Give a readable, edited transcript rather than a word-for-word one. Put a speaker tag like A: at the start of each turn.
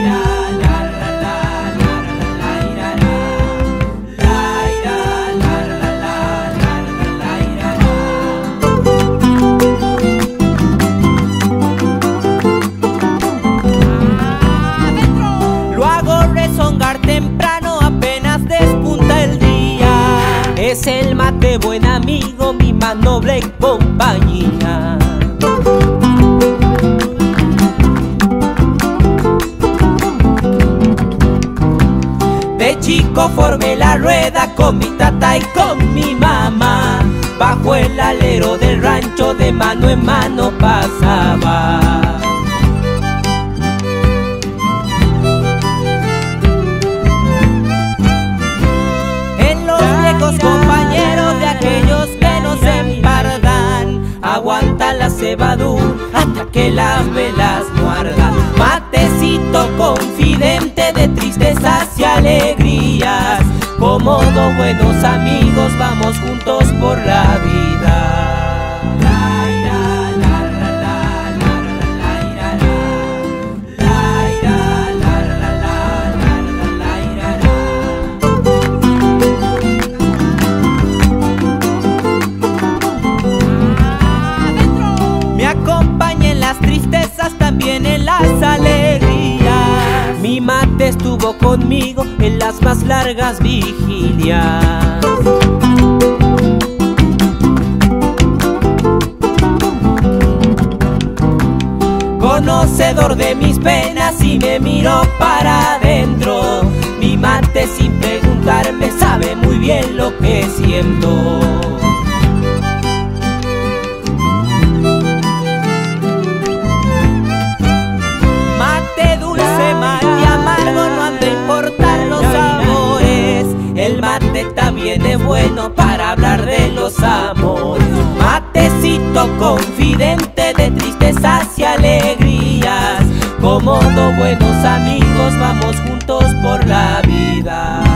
A: Temprano apenas despunta el día. Es el mate buen amigo, mi más noble compañía. De chico formé la rueda con mi tata y con mi mamá. Bajo el alero del rancho de mano en mano pasaba. Los compañeros de aquellos que nos empardan aguantan la cebadura hasta que las velas no ardan. Matecito confidente de tristezas y alegrías, como dos buenos amigos vamos juntos por la vida. También en las alegrías, mi mate estuvo conmigo en las más largas vigilias. Conocedor de mis penas y me miró para adentro, mi mate sin preguntarme sabe muy bien lo que siento. El mate también es bueno para hablar de los amores. Matecito confidente de tristezas y alegrías, como dos buenos amigos vamos juntos por la vida.